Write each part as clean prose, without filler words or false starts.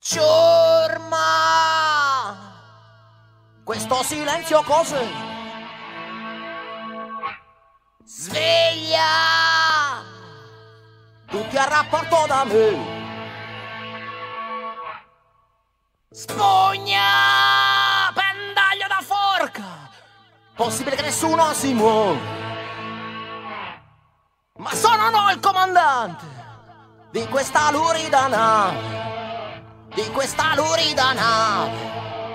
Ciurma! Questo silenzio cos'è? Sveglia! Tutti a rapporto da me. Spugna! Pendaglio da forca! Possibile che nessuno si muove. Ma sono no il comandante di questa lurida nave. Di questa lurida nave.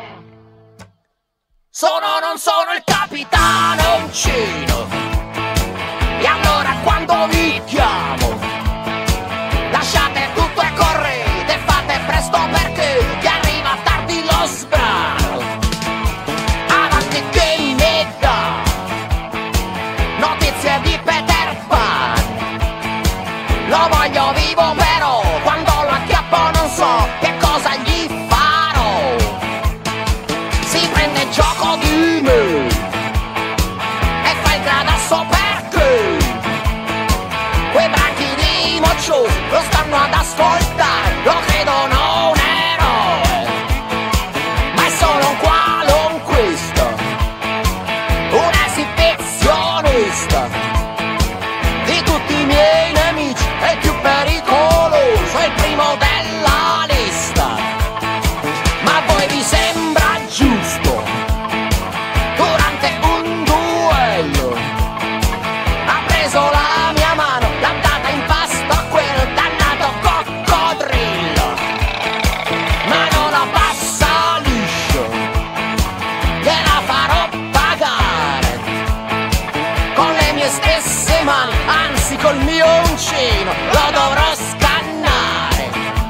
Sono non sono il capitano uncino. E allora quando vi chiamo lasciate tutto e correte, fate presto perché ti arriva tardi lo sbrano. Avanti che ne dà notizie di Peter Pan. Lo voglio vivo però quando lo acchiappo non so che cosa gli farò. Si prende gioco di me e fa il gradasso perché quei branchi di mocciosi lo stanno ad ascoltare, lo credono un eroe, ma è solo un qualunquista, un esibizionista. Di tutti i miei nemici è il più pericoloso, è il primo della lista. Ma a voi vi sembra giusto durante un duello ha preso la mia mano, l'ha data in pasto a quel dannato coccodrillo, ma non la passa liscio, gliela farò pagare con le mie stesse mani, anzi col mio uncino lo dovrò scannare.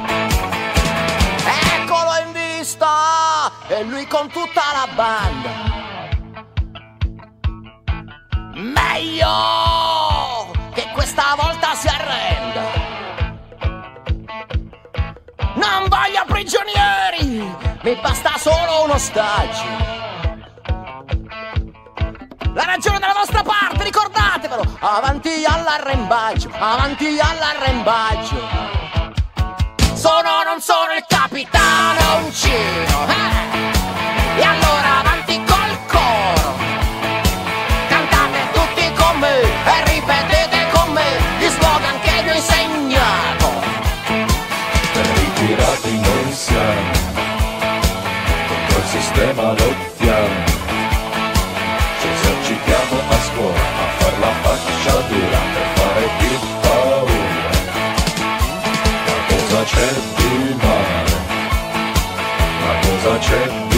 Eccolo in vista e lui con tutta la banda. Meglio che questa volta si arrenda. Non voglio prigionieri, mi basta solo un ostaggio. La ragione della vostra parte, ricordatevelo. Avanti all'arrembaggio, avanti all'arrembaggio. Sono non sono il capitano uncino, e allora avanti col coro. Cantate tutti con me e ripetete con me gli slogan che vi ho insegnato. Per i pirati noi siamo, contro il sistema lottiamo. Ci esercitiamo a scuola a far la faccia dura per fare più paura. Ma cosa c'è di male? Ma cosa c'è di